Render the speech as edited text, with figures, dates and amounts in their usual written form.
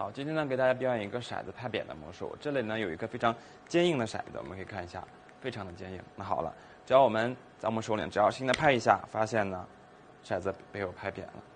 好，今天呢给大家表演一个骰子拍扁的魔术。这里呢有一个非常坚硬的骰子，我们可以看一下，非常的坚硬。那好了，只要我们在我们手里，只要轻轻的拍一下，发现呢，骰子被我拍扁了。